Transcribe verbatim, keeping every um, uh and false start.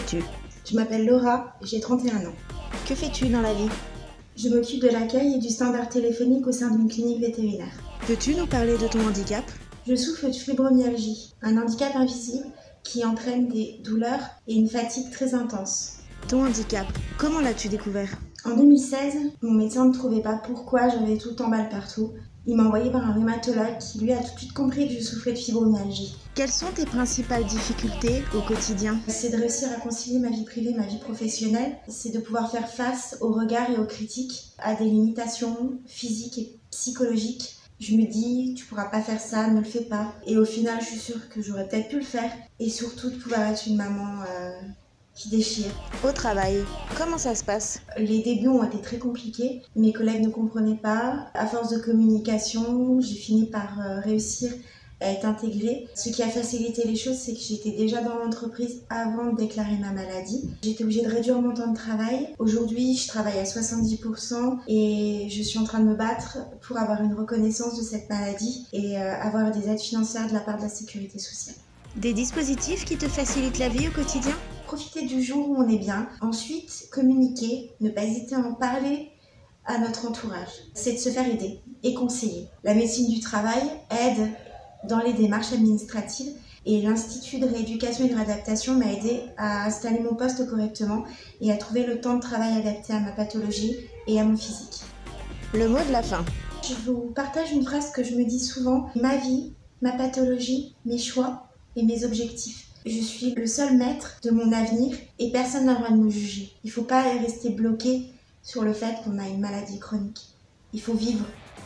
fais-tu? Je m'appelle Laura, j'ai trente et un ans. Que fais-tu dans la vie? Je m'occupe de l'accueil et du standard téléphonique au sein d'une clinique vétérinaire. Peux-tu nous parler de ton handicap? Je souffre de fibromyalgie, un handicap invisible qui entraîne des douleurs et une fatigue très intense. Ton handicap, comment l'as-tu découvert? En deux mille seize, mon médecin ne trouvait pas pourquoi j'avais tout le temps mal partout. Il m'a envoyé par un rhumatologue qui lui a tout de suite compris que je souffrais de fibromyalgie. Quelles sont tes principales difficultés au quotidien? C'est de réussir à concilier ma vie privée et ma vie professionnelle. C'est de pouvoir faire face aux regards et aux critiques, à des limitations physiques et psychologiques. Je me dis, tu pourras pas faire ça, ne le fais pas. Et au final, je suis sûre que j'aurais peut-être pu le faire. Et surtout de pouvoir être une maman euh, qui déchire. Au travail, comment ça se passe? Les débuts ont été très compliqués. Mes collègues ne comprenaient pas. À force de communication, j'ai fini par euh, réussir à être intégrée. Ce qui a facilité les choses, c'est que j'étais déjà dans l'entreprise avant de déclarer ma maladie. J'étais obligée de réduire mon temps de travail. Aujourd'hui, je travaille à soixante-dix pour cent et je suis en train de me battre pour avoir une reconnaissance de cette maladie et euh, avoir des aides financières de la part de la sécurité sociale. Des dispositifs qui te facilitent la vie au quotidien? Profiter du jour où on est bien. Ensuite, communiquer, ne pas hésiter à en parler à notre entourage. C'est de se faire aider et conseiller. La médecine du travail aide dans les démarches administratives et l'Institut de rééducation et de réadaptation m'a aidé à installer mon poste correctement et à trouver le temps de travail adapté à ma pathologie et à mon physique. Le mot de la fin. Je vous partage une phrase que je me dis souvent: ma vie, ma pathologie, mes choix et mes objectifs. Je suis le seul maître de mon avenir et personne n'a le droit de me juger. Il ne faut pas rester bloqué sur le fait qu'on a une maladie chronique. Il faut vivre